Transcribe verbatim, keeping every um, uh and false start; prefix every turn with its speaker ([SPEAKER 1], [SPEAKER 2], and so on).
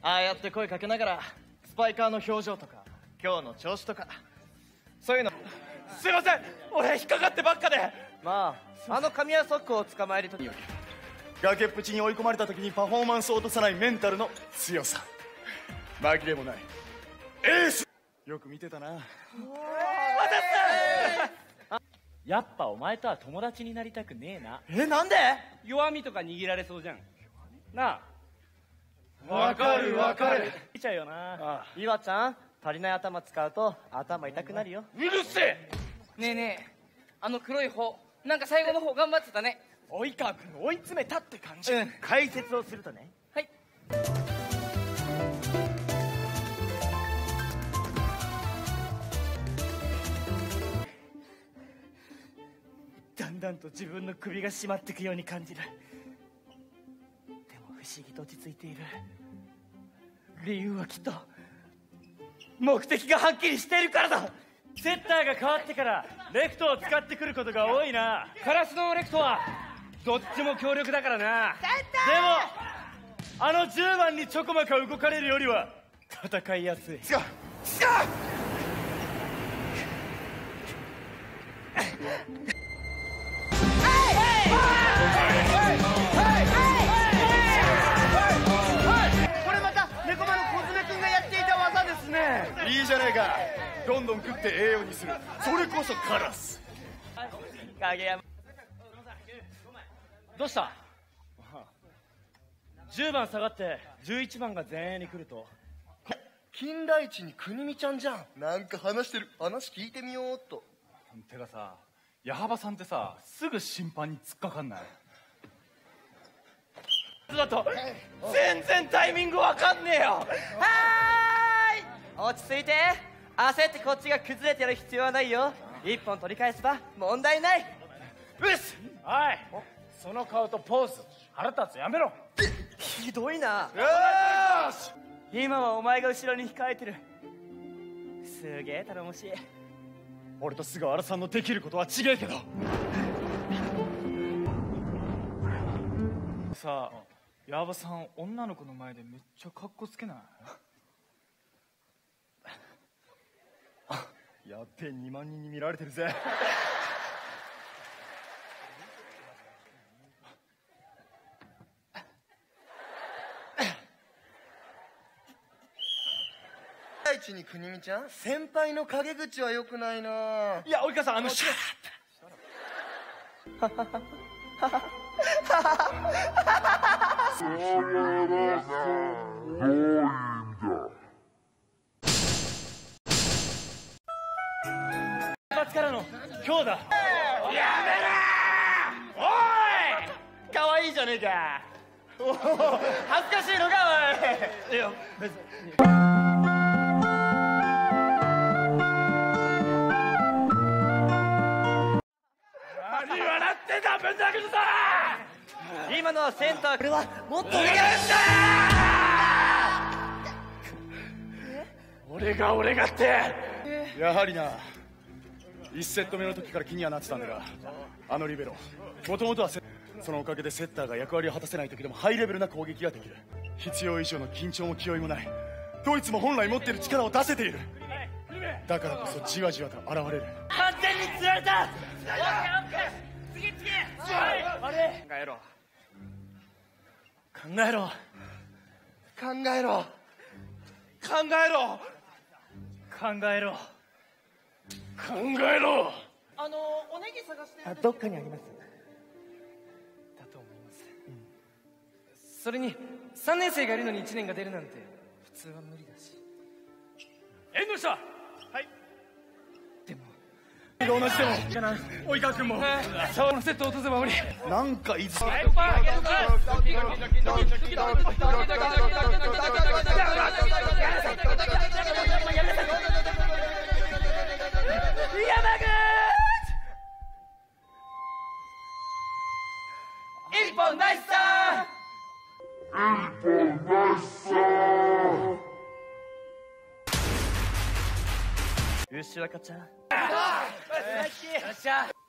[SPEAKER 1] ああやって声かけながらスパイカーの表情とか今日の調子とかそういうの。すいません、俺引っかかってばっかで。まああの神谷速攻を捕まえるときより崖っぷちに追い込まれた時にパフォーマンスを落とさないメンタルの強さ、紛れもないエース。よく見てたな。
[SPEAKER 2] やっぱお前とは友達になりたくねえな。
[SPEAKER 1] え、なんで？
[SPEAKER 2] 弱みとか握られそうじゃんなあ。
[SPEAKER 1] わかるわかる。
[SPEAKER 2] 見ちゃうよな。
[SPEAKER 1] 岩ちゃん、足りない頭使うと頭痛くなるよ。
[SPEAKER 2] うるせえ。
[SPEAKER 3] ねえねえ、あの黒い方なんか最後の方頑張ってたね。
[SPEAKER 1] 及川君追い詰めたって感じ。
[SPEAKER 3] うん、
[SPEAKER 1] 解説をするとね、
[SPEAKER 3] はい。
[SPEAKER 1] だんだんと自分の首が締まっていくように感じる。でも不思議と落ち着いている。理由はきっと目的がはっきりしているからだ。
[SPEAKER 2] セッターが変わってからレフトを使ってくることが多いな。カラスのレフトはどっちも強力だからな。でもあのじゅうばんにちょこまか動かれるよりは戦いやすい。
[SPEAKER 1] 違う違う。これまた猫間の小爪君がやっていた技ですね。いいじゃないか。どんどん食って栄養にする。それこそカラス。影山、
[SPEAKER 2] どうした？じゅうばん下がってじゅういちばんが前衛に来ると。
[SPEAKER 4] 金田一に国見ちゃんじゃん。なんか話してる。話聞いてみようっと。
[SPEAKER 5] てかさ、矢幅さんってさ、すぐ審判に突っかかんない？
[SPEAKER 1] だと全然タイミングわかんねえよ。はーい、落ち着いて。焦ってこっちが崩れてやる必要はないよ。一本取り返せば問題ない。うっす。
[SPEAKER 2] はい、その顔とポーズ腹立つ。やめろ。
[SPEAKER 1] ひどいな。
[SPEAKER 2] よーし、
[SPEAKER 1] 今はお前が後ろに控えてる。すげえ頼もしい。
[SPEAKER 5] 俺と菅原さんのできることは違えけどさあ、矢幅さん女の子の前でめっちゃカッコつけない？やっべえ、にまんにんに見られてるぜ。
[SPEAKER 4] 金田一に国見ちゃん、先輩の陰口は良くないな。
[SPEAKER 5] いや、及川さん、あのシャ
[SPEAKER 2] 一発からの今日だ。
[SPEAKER 1] やめろー。おい、かわいいじゃねえか。おお、恥ずかしいのかおい。いや別に。
[SPEAKER 2] 何笑ってんだ、ぶん殴るぞ。
[SPEAKER 1] 今のはセンター。これはもっと上がるんだ。
[SPEAKER 2] 俺が俺がって
[SPEAKER 5] やはりないちセット目の時から気にはなってたんだが、あのリベロもともとはセそのおかげでセッターが役割を果たせない時でもハイレベルな攻撃ができる。必要以上の緊張も気負いもない。ドイツも本来持っている力を出せている。だからこそじわじわと現れる。
[SPEAKER 2] 完全に釣られた。次次。あれ、
[SPEAKER 1] 考えろ
[SPEAKER 2] 考えろ
[SPEAKER 4] 考えろ。
[SPEAKER 1] 考えろ
[SPEAKER 2] 考えろ考えろ。
[SPEAKER 3] あのおネギ探してるんですけ
[SPEAKER 1] どっかにあります。
[SPEAKER 3] だと思います、うん、それにさんねん生がいるのにいちねんが出るなんて普通は無理だし。
[SPEAKER 2] 遠慮した。はい。
[SPEAKER 3] でも
[SPEAKER 5] 同じでもじゃな及川君も
[SPEAKER 3] このセット落とせば無理。
[SPEAKER 5] なんかいつ
[SPEAKER 1] 一本ナイスさー。よし、わかっちゃう。よっしゃ。